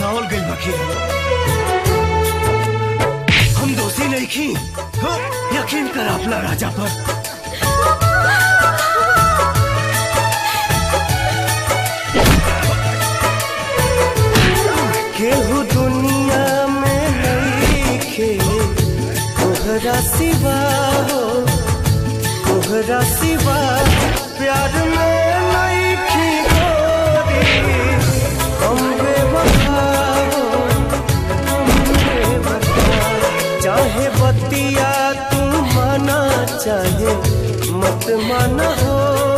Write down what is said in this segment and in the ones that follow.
बनावल गई बाकी हम दोषी नहीं की। यकीन कर अपना राजा पर। केहू दुनिया में नहीं खे तोहरा सिवा हो, तोहरा सिवा प्यार में नहीं खी गोरी। हम बेवफा हो, हम बेवफा। चाहे बतिया तू माना चाहे मत माना हो,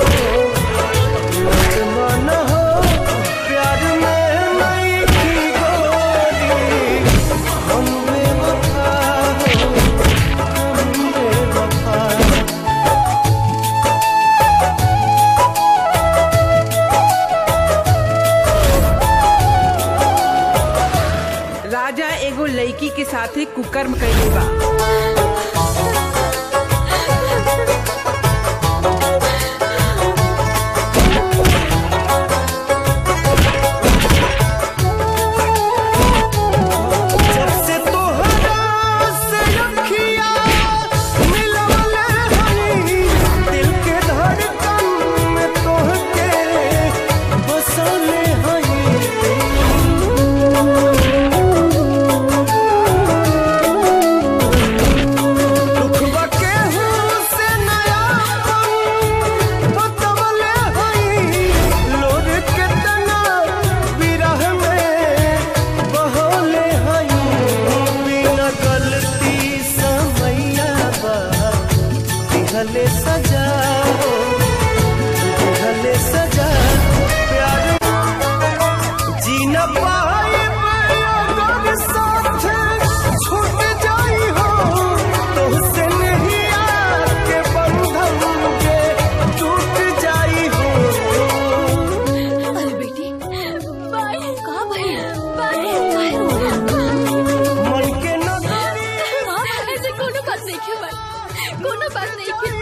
मत माना हो। प्यार में नहीं खी गोरी। हम बेवफा हो, हम बेवफा। राजा एगो लड़की के साथे कुकर्म कइले बा। दिहले सजा हो, दिहले सजा। प्यार जी न पाए अगर साथ छूट जाई हो, तुझसे नहीं आके बंधन के टूट जाई हो। अरे बेटी बाय कहाँ भाई बाय मन के न ऐसे कोनो बात नहीं क्यों भाई, कोनो बात नहीं क्यों।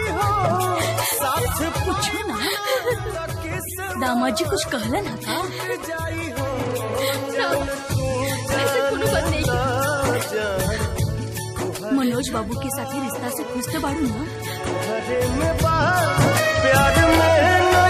पूछो ना दामाद जी कुछ कहला ना था। ऐसे कोनो बात नहीं क्यों। मनोज बाबू के साथ रिश्ता से खुश तो बाड़ू ना। प्यार में